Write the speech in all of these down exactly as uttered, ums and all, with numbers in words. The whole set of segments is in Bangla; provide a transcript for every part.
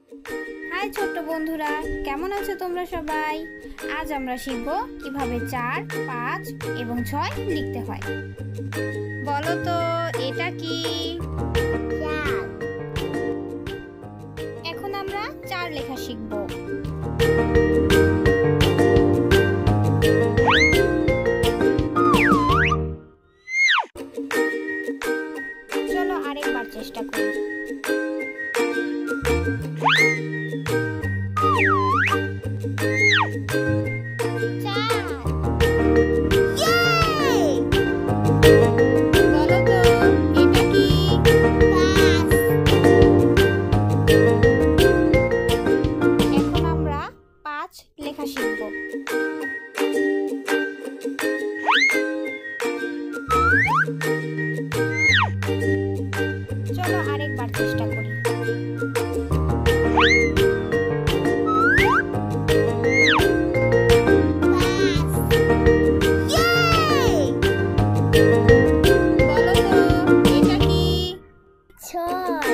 হাই ছোট্ট বন্ধুরা, কেমন আছো তোমরা সবাই? আজ আমরা শিখব কিভাবে চার, পাঁচ এবং ছয় লিখতে হয়। বলো তো এটা কি? চার। এখন আমরা চার লেখা শিখব। চলো আরেকবার চেষ্টা করি। বলো তো এটা কি? এখন আমরা পাঁচ লেখা শিখব। চলো আরেকবার চেষ্টা করি। বলো তো এটা কি? ছয়।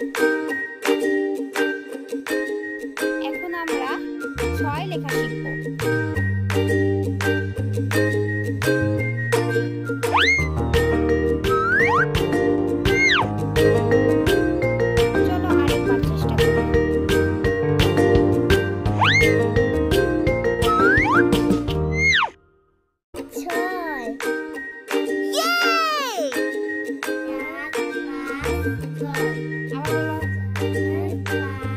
এখন আমরা ছয় লেখা শিখব। চলো আরেকবার চেষ্টা করি। ছয়। আবার বলো।